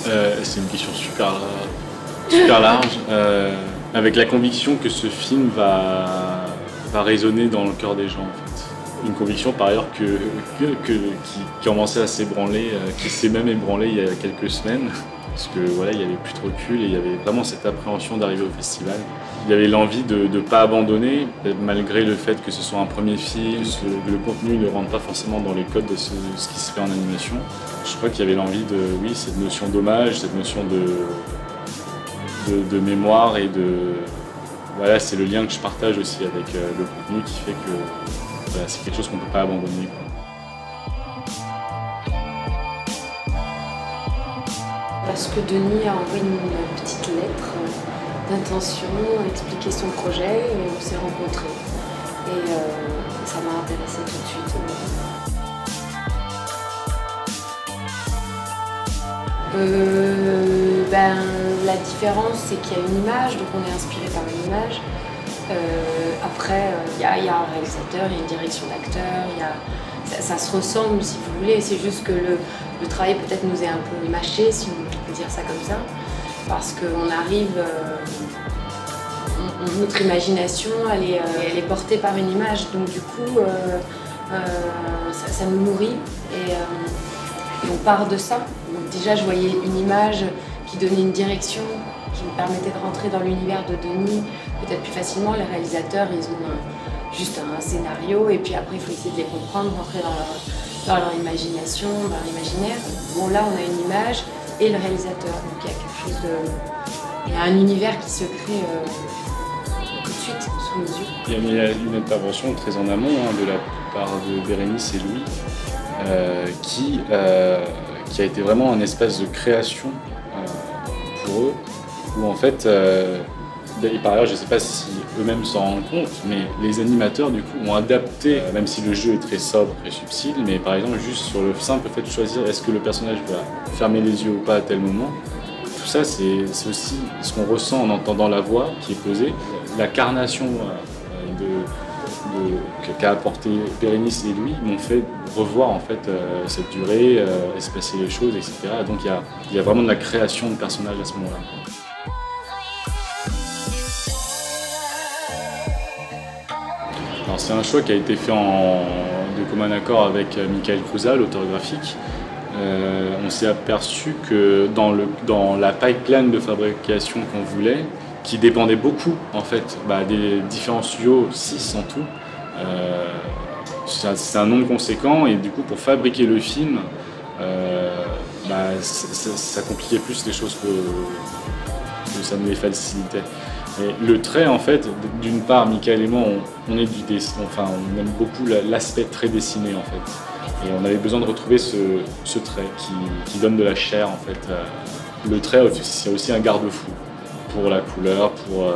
C'est une question super large, avec la conviction que ce film va résonner dans le cœur des gens en fait. Une conviction par ailleurs qui commençait à s'ébranler, qui s'est même ébranlée il y a quelques semaines, parce que voilà, il n'y avait plus de recul et il y avait vraiment cette appréhension d'arriver au festival. Il y avait l'envie de ne pas abandonner, malgré le fait que ce soit un premier film, que le contenu ne rentre pas forcément dans les codes de ce qui se fait en animation. Je crois qu'il y avait l'envie de, oui, cette notion d'hommage, cette notion de mémoire et de... Voilà, c'est le lien que je partage aussi avec le contenu qui fait que voilà, c'est quelque chose qu'on ne peut pas abandonner, quoi. Parce que Denis a envoyé une petite lettre d'intention, expliqué son projet et on s'est rencontrés. Et ça m'a intéressée tout de suite. La différence, c'est qu'il y a une image, donc on est inspiré par une image. Après, il y a un réalisateur, il y a une direction d'acteur, ça se ressemble si vous voulez, c'est juste que le travail peut-être nous est un peu mâché, si on peut dire ça comme ça, parce qu'on arrive, notre imagination, elle est portée par une image, donc du coup, ça nous nourrit et on part de ça. Donc déjà, je voyais une image qui donnait une direction, qui me permettait de rentrer dans l'univers de Denis peut-être plus facilement. Les réalisateurs, ils ont juste un scénario et puis après, il faut essayer de les comprendre, rentrer dans leur imagination, dans l'imaginaire. Bon, là, on a une image et le réalisateur. Donc il y a quelque chose de... Il y a un univers qui se crée tout de suite sous nos yeux. Il y a une intervention très en amont de la part de Bérénice et Louis qui a été vraiment un espace de création pour eux, où en fait, et par ailleurs je ne sais pas si eux-mêmes s'en rendent compte, mais les animateurs du coup ont adapté, même si le jeu est très sobre, très subtil, mais par exemple juste sur le simple fait de choisir est-ce que le personnage va fermer les yeux ou pas à tel moment, tout ça c'est aussi ce qu'on ressent en entendant la voix qui est posée, la carnation qu'a apporté Bérénice et Louis m'ont fait revoir en fait cette durée, espacer les choses, etc. Donc il y a vraiment de la création de personnages à ce moment-là. Alors c'est un choix qui a été fait de commun accord avec Michael Kruza, l'auteur graphique. On s'est aperçu que dans la pipeline de fabrication qu'on voulait, qui dépendait beaucoup en fait des différents studios, 6 en tout. C'est un nombre conséquent et du coup pour fabriquer le film, ça compliquait plus les choses que ça ne les facilitait. Et le trait en fait, d'une part, Michael et moi, on aime beaucoup l'aspect très dessiné en fait. Et on avait besoin de retrouver ce trait qui donne de la chair en fait. Le trait, c'est aussi un garde-fou pour la couleur,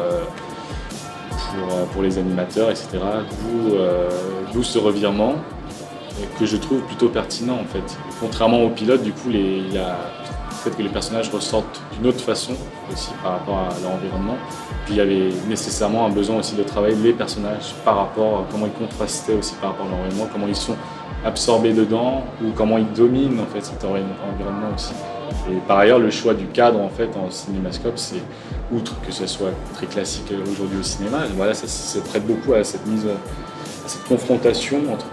pour les animateurs, etc. D'où ce revirement que je trouve plutôt pertinent en fait. Contrairement au pilote, du coup, il y a le fait que les personnages ressortent d'une autre façon aussi par rapport à leur environnement. Puis il y avait nécessairement un besoin aussi de travailler les personnages par rapport à comment ils contrastaient aussi par rapport à leur environnement, comment ils sont absorbés dedans ou comment ils dominent en fait cet environnement aussi. Et par ailleurs, le choix du cadre en fait en cinémascope, c'est outre que ce soit très classique aujourd'hui au cinéma, voilà, ça prête beaucoup à cette confrontation entre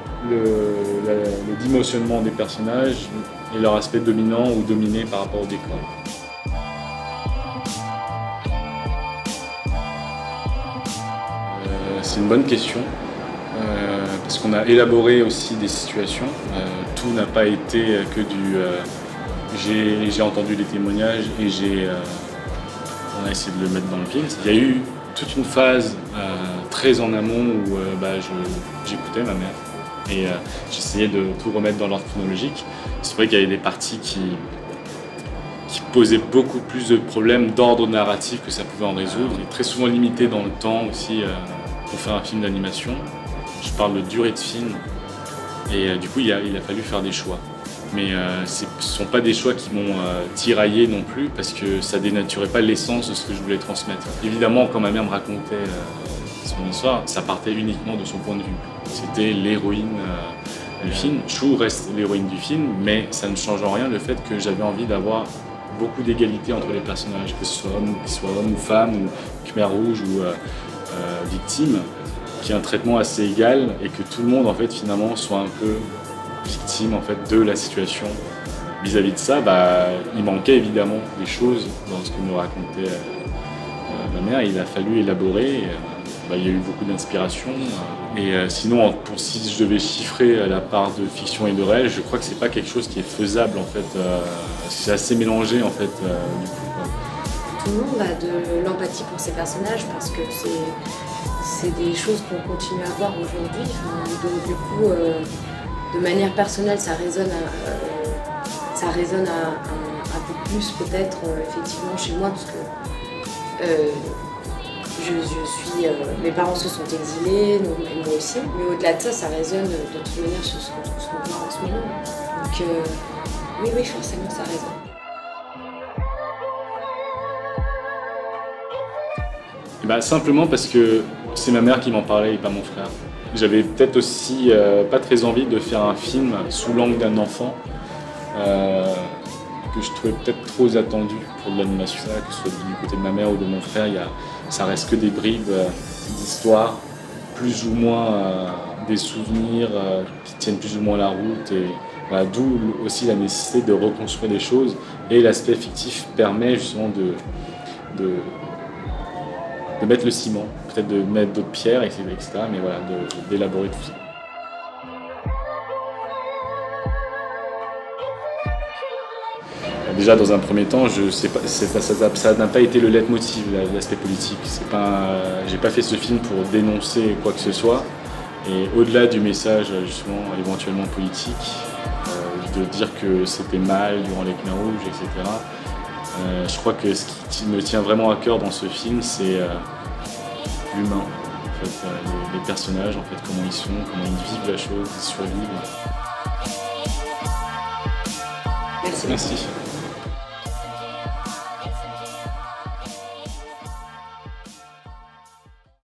le dimensionnement des personnages et leur aspect dominant ou dominé par rapport au décor. C'est une bonne question, parce qu'on a élaboré aussi des situations. Tout n'a pas été que du... j'ai entendu des témoignages et on a essayé de le mettre dans le film. Il y a eu toute une phase très en amont où j'écoutais ma mère et j'essayais de tout remettre dans l'ordre chronologique. C'est vrai qu'il y avait des parties qui posaient beaucoup plus de problèmes d'ordre narratif que ça pouvait en résoudre. Il est très souvent limité dans le temps aussi pour faire un film d'animation. Je parle de durée de film et du coup il a fallu faire des choix. Mais ce ne sont pas des choix qui m'ont tiraillé non plus parce que ça dénaturait pas l'essence de ce que je voulais transmettre. Évidemment, quand ma mère me racontait son histoire, ça partait uniquement de son point de vue. C'était l'héroïne du film. Chou reste l'héroïne du film, mais ça ne change en rien le fait que j'avais envie d'avoir beaucoup d'égalité entre les personnages, que ce soit homme ou femme, ou Khmer rouge ou victime, qu'il y ait un traitement assez égal et que tout le monde en fait finalement soit un peu victime en fait de la situation. Vis-à-vis de ça, il manquait évidemment des choses dans ce que nous racontait ma mère. Il a fallu élaborer. Il y a eu beaucoup d'inspiration. Sinon, si je devais chiffrer la part de fiction et de réel, je crois que c'est pas quelque chose qui est faisable en fait. C'est assez mélangé en fait. Du coup. Tout le monde a de l'empathie pour ces personnages parce que c'est des choses qu'on continue à voir aujourd'hui. Donc du coup, de manière personnelle, ça résonne un peu plus peut-être effectivement chez moi parce que mes parents se sont exilés, et moi aussi, mais au-delà de ça, ça résonne de toute manière sur ce qu'on voit en ce moment. Donc oui, forcément, ça résonne. Simplement parce que c'est ma mère qui m'en parlait et pas mon frère. J'avais peut-être aussi pas très envie de faire un film sous l'angle d'un enfant que je trouvais peut-être trop attendu pour de l'animation, que ce soit du côté de ma mère ou de mon frère. Ça reste que des bribes d'histoire, plus ou moins des souvenirs qui tiennent plus ou moins la route. D'où aussi la nécessité de reconstruire des choses. Et l'aspect fictif permet justement de mettre le ciment, peut-être de mettre d'autres pierres, etc. Mais voilà, d'élaborer tout ça. Déjà, dans un premier temps, ça n'a pas été le leitmotiv, l'aspect politique. J'ai pas fait ce film pour dénoncer quoi que ce soit. Et au-delà du message, justement, éventuellement politique, de dire que c'était mal durant les Khmer rouges, etc. Je crois que ce qui me tient vraiment à cœur dans ce film, c'est l'humain, en fait, les personnages, en fait, comment ils sont, comment ils vivent la chose, ils survivent. Merci. Merci.